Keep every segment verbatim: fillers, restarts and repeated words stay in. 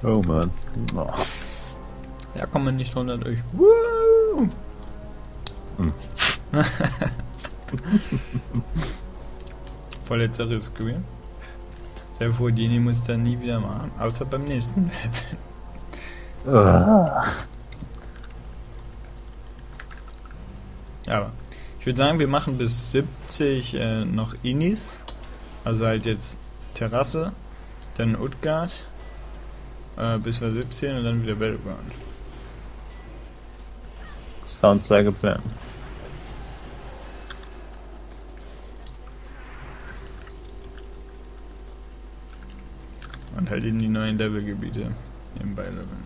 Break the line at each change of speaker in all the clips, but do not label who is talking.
Oh man. Oh.
Ja, kommt man nicht drunter durch. Woo!
Hm.
Vorletzter Screen. Sehr froh, die muss dann nie wieder machen. Außer beim nächsten.
Ah.
Aber ich würde sagen, wir machen bis siebzig äh, noch Inis. Also halt jetzt Terrasse, dann Utgard, äh, bis wir siebzehn und dann wieder Battleground.
Sounds like a plan.
Und halt in die neuen Levelgebiete nebenbei leveln.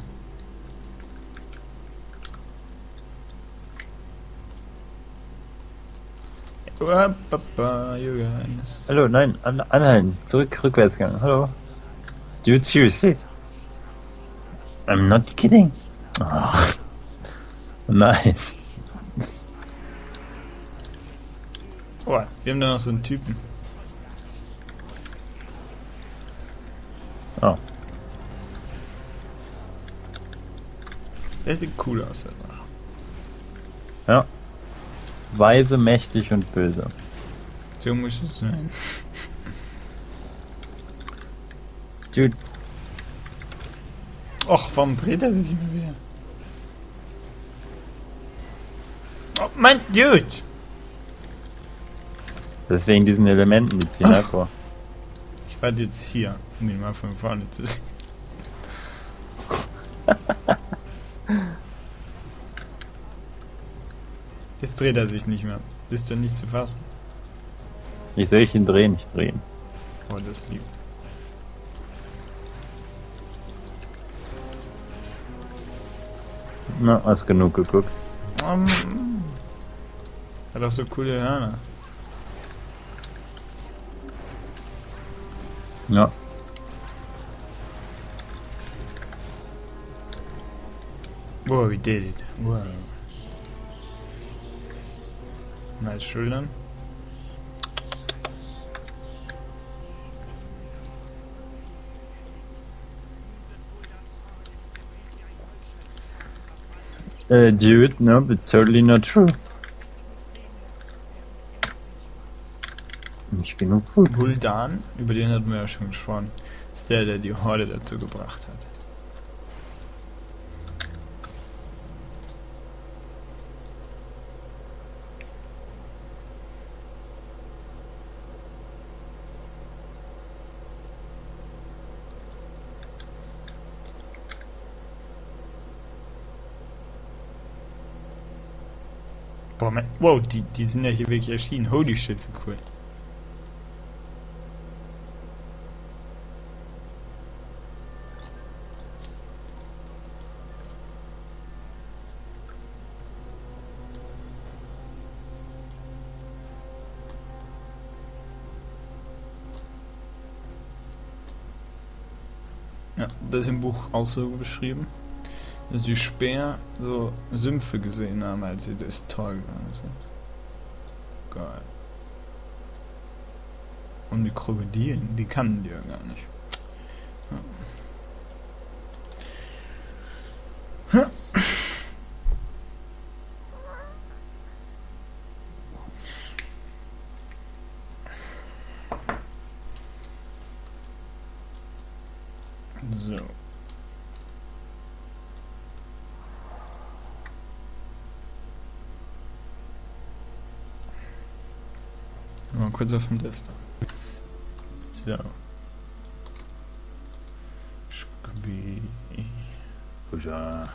Oh, Papa, you guys.
Hallo, nein, an anhalten. Zurück, rückwärts gegangen. Hallo. Dude, seriously? I'm not kidding. Ach. Nein.
Oh, wir haben da noch so einen Typen.
Oh.
Der sieht cool aus, einfach.
Ja. Weise, mächtig und böse.
So muss es sein.
Dude.
Och, warum dreht er sich immer wieder? Oh, mein Dude!
Deswegen diesen Elementen, die ziehen hervor.
Ich warte jetzt hier, um ihn mal von vorne zu sehen. Jetzt dreht er sich nicht mehr. Ist doch nicht zu fassen.
Ich sehe ihn drehen, nicht drehen.
Oh, das lieb.
Na, hast genug geguckt.
Um, hat auch so coole Hörner.
Ja.
Wow, we did it. Wow. Nice Schultern.
Uh, dude, no, it's certainly not true. Nicht genug Food.
Gul'dan, über den hatten wir ja schon gesprochen, ist der, der die Horde dazu gebracht hat. Boah, man, wow, die, die sind ja hier wirklich erschienen. Holy shit, wie cool. Ja, das ist im Buch auch so beschrieben, dass die Speer so Sümpfe gesehen haben, als sie durchs Tor gegangen sind. Geil. Und die Krokodilen, die kannten die ja gar nicht. Ja. So. Mal kurz auf dem Tester. So. Scooby. Buja.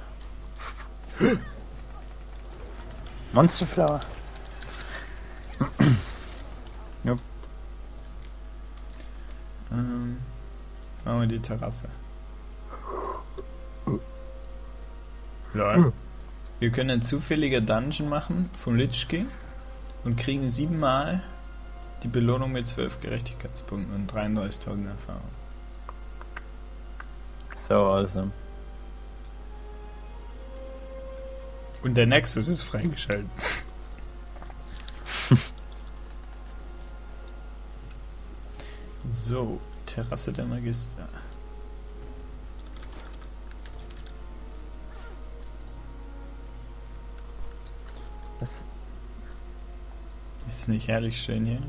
Monsterflower.
Jupp. Ähm, machen wir die Terrasse. Lol. Wir können ein zufälliger Dungeon machen vom Lich King und kriegen siebenmal die Belohnung mit zwölf Gerechtigkeitspunkten und dreiunddreißigtausend Erfahrung.
So awesome.
Und der Nexus ist freigeschaltet. So, Terrasse der Magister.
Das
Ist nicht herrlich schön hier?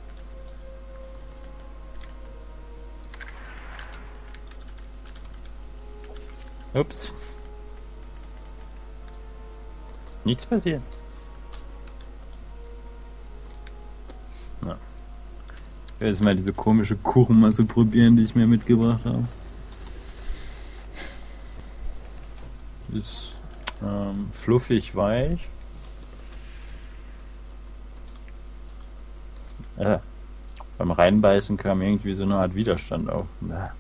Ups. Nichts passiert. Na. Ich will jetzt mal diese komische Kuchenmasse probieren, die ich mir mitgebracht habe. Ist ähm, fluffig weich. Äh, beim Reinbeißen kam irgendwie so eine Art Widerstand auf. Bäh.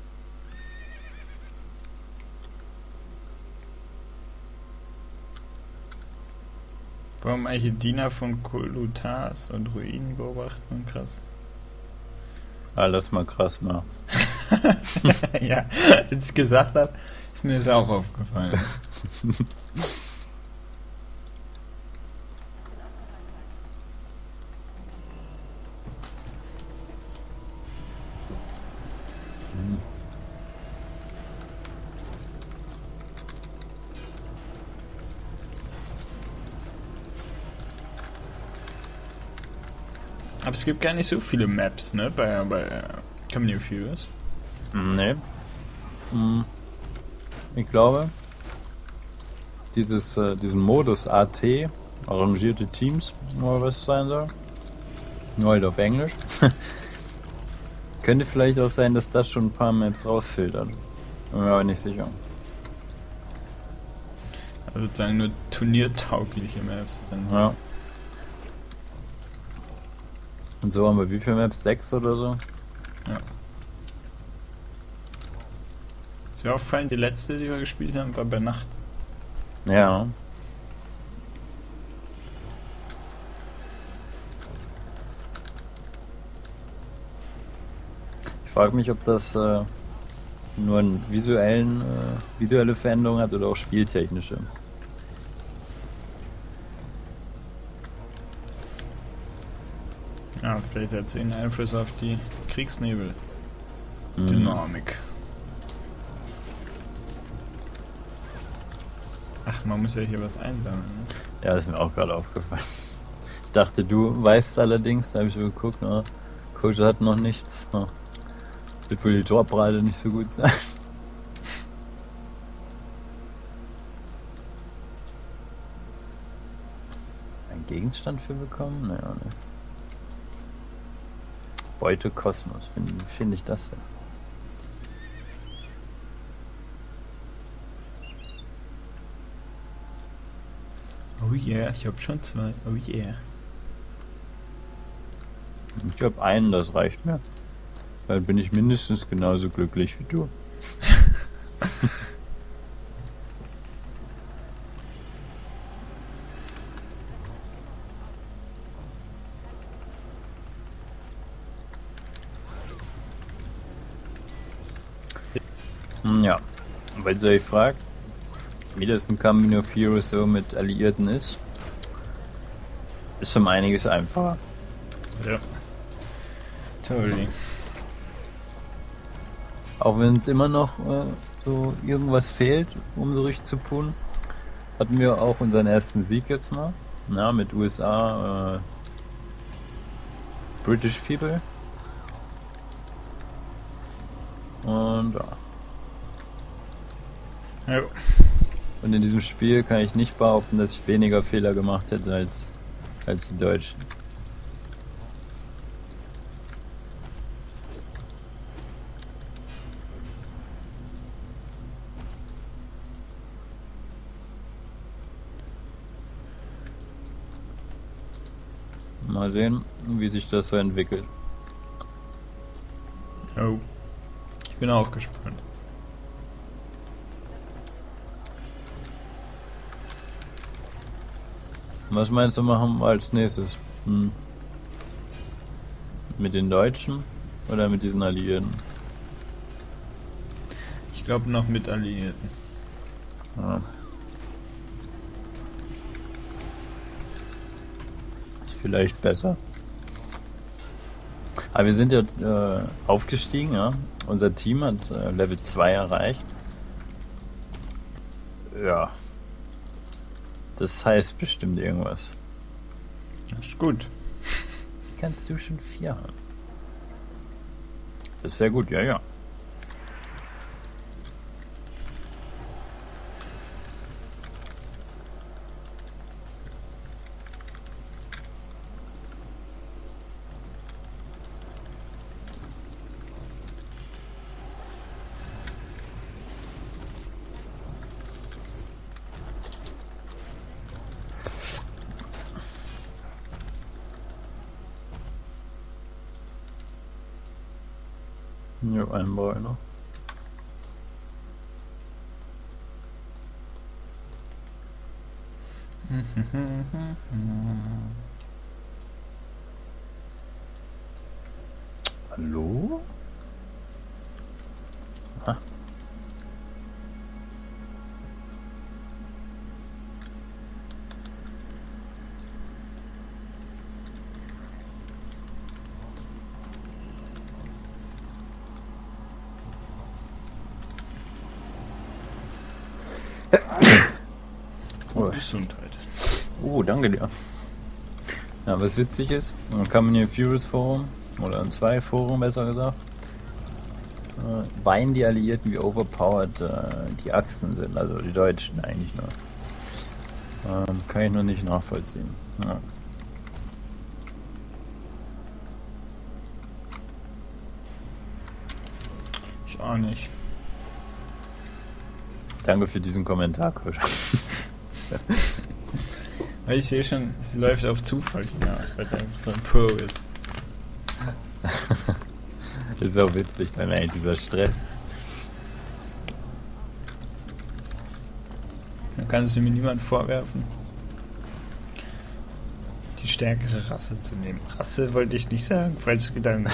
Warum eigentlich Diener von Kolutas und Ruinen beobachten? Krass.
Alles mal krass mal.
Ja, als ich es gesagt habe, ist mir das auch aufgefallen. Aber es gibt gar nicht so viele Maps, ne, bei, bei äh, Company of Heroes.
Nee. Hm. Ich glaube, dieses, äh, diesen Modus A T, arrangierte Teams, oder was es sein soll, nur halt auf Englisch, könnte vielleicht auch sein, dass das schon ein paar Maps rausfiltert. Bin mir aber nicht sicher.
Also sozusagen nur turniertaugliche Maps dann.
Ja. Und so haben wir wie viele Maps? Sechs oder so?
Ja. Ist mir aufgefallen, die letzte, die wir gespielt haben, war bei Nacht.
Ja. Ich frage mich, ob das äh, nur einen visuellen, äh, visuelle Veränderung hat oder auch spieltechnische.
Ja, vielleicht hat es einen Einfluss auf die Kriegsnebel.
Mhm.
Dynamik. Ach, man muss ja hier was einsammeln, ne?
Ja, das ist mir auch gerade aufgefallen. Ich dachte, du weißt allerdings, da habe ich so geguckt, na, Coach hat noch nichts. Na, wird wohl die Torbrate nicht so gut sein. Ein Gegenstand für bekommen? Naja, ne. Beute Kosmos, wie finde ich das denn?
Oh yeah, ich hab schon zwei. Oh yeah.
Ich habe einen, das reicht mir. Dann bin ich mindestens genauso glücklich wie du. Hm, ja, weil ihr euch fragt, wie das in Company of Heroes so mit Alliierten ist, ist um einiges einfacher.
Ja. Totally.
Auch wenn es immer noch äh, so irgendwas fehlt, um so richtig zu pulen, hatten wir auch unseren ersten Sieg jetzt mal. Na, mit U S A, äh, British People. Und ja.
Ja.
Und in diesem Spiel kann ich nicht behaupten, dass ich weniger Fehler gemacht hätte als, als die Deutschen. Mal sehen, wie sich das so entwickelt.
Oh. Ich bin auch gespannt.
Was meinst du, machen wir als nächstes? Hm. Mit den Deutschen oder mit diesen Alliierten?
Ich glaube noch mit Alliierten.
Ja. Ist vielleicht besser. Aber wir sind ja äh, aufgestiegen, ja. Unser Team hat äh, Level zwei erreicht. Ja. Das heißt bestimmt irgendwas.
Das ist gut.
Wie kannst du schon vier haben? Das ist sehr gut, ja, ja. Ja, einen brauche ich noch. Hallo? Ah.
Oh, Gesundheit.
Oh, danke dir. Ja, was witzig ist, man kann in Furious Forum, oder in zwei Foren besser gesagt, äh, weinen die Alliierten, wie overpowered äh, die Achsen sind, also die Deutschen eigentlich nur. Ähm, kann ich nur nicht nachvollziehen. Ja.
Ich auch nicht.
Danke für diesen Kommentar, Kusch.
Ich sehe schon, es läuft auf Zufall hinaus, weil es einfach ein Pro ist.
Das ist auch witzig, dann eigentlich dieser Stress.
Dann kann es mir niemand vorwerfen, die stärkere Rasse zu nehmen. Rasse wollte ich nicht sagen, falls Gedanken.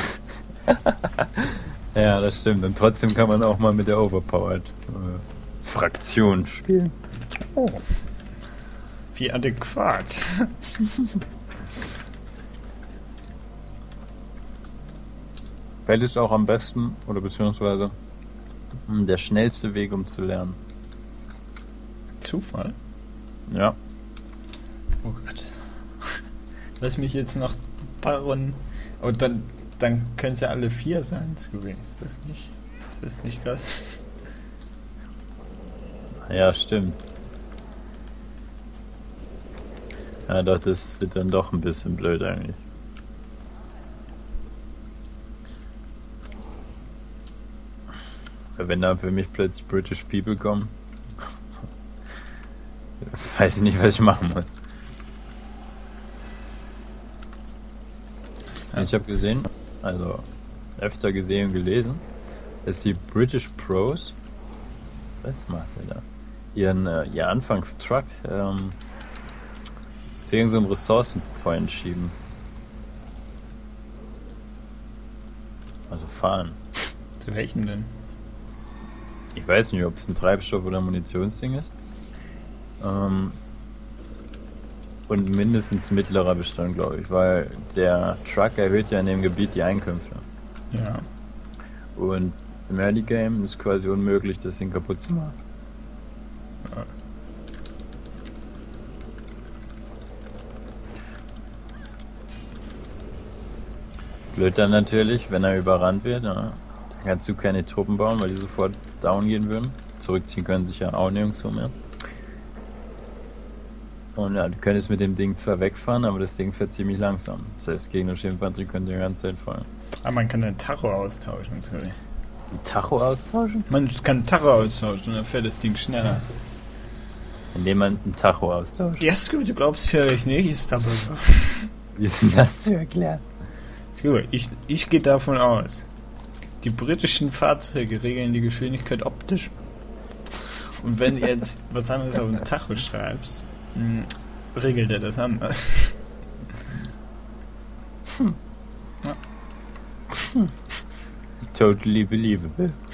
Ja, das stimmt. Und trotzdem kann man auch mal mit der Overpowered äh, Fraktion spielen.
Oh. Wie adäquat.
Welches ist auch am besten, oder beziehungsweise mh, der schnellste Weg, um zu lernen?
Zufall?
Ja.
Oh Gott. Lass mich jetzt noch ein paar Runden. Und dann, dann können es ja alle vier sein, Scooby. Ist das nicht, ist das nicht krass?
Ja, stimmt. Ja, doch, das wird dann doch ein bisschen blöd eigentlich. Wenn da für mich plötzlich British People kommen, weiß ich nicht, was ich machen muss. Ja. Ich habe gesehen, also öfter gesehen und gelesen, dass die British Pros, was macht er da? Ihren äh, ihr Anfangstruck ähm, zu irgendeinem Ressourcenpoint schieben. Also fahren.
Zu welchen denn?
Ich weiß nicht, ob es ein Treibstoff- oder Munitionsding ist. Ähm, und mindestens mittlerer Bestand, glaube ich, weil der Truck erhöht ja in dem Gebiet die Einkünfte.
Ja.
Und im Early Game ist quasi unmöglich, das Ding kaputt zu machen.
Ja.
Blöd dann natürlich, wenn er überrannt wird, ja, dann kannst du keine Truppen bauen, weil die sofort down gehen würden. Zurückziehen können sich ja auch nirgendwo mehr. Und ja, du könntest mit dem Ding zwar wegfahren, aber das Ding fährt ziemlich langsam. Das heißt, gegnerische Infanterie könnte die ganze Zeit fallen.
Aber man kann den Tacho austauschen, sorry.
Ein Tacho austauschen?
Man kann den Tacho austauschen und dann fährt das Ding schneller.
Indem man einen Tacho austauscht.
Ja, Scooby, du glaubst vielleicht nicht, ist aber so.
Wie ist denn das zu erklären?
Scooby, ich, ich gehe davon aus, die britischen Fahrzeuge regeln die Geschwindigkeit optisch. Und wenn du jetzt was anderes auf den Tacho schreibst, mh, regelt er das anders.
Hm.
Ja.
Totally believable.